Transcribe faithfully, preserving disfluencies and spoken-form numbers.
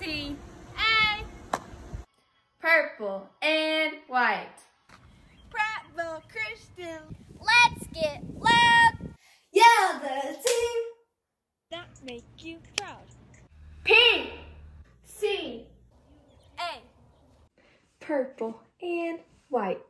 T. A. Purple and white. Prattville Christian. Let's get loud. Yell the team that make you proud. P. C. A. Purple and white.